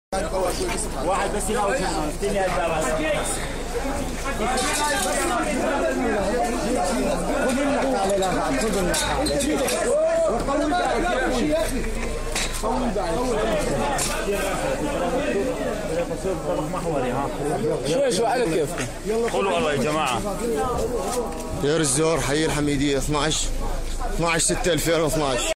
واحد بس يموت الثاني هذا خذ النقالة لا خذ النقالة وقوي شو على كيف قولوا والله يا جماعة. دير الزهور حي الحميدية 12/6/2012.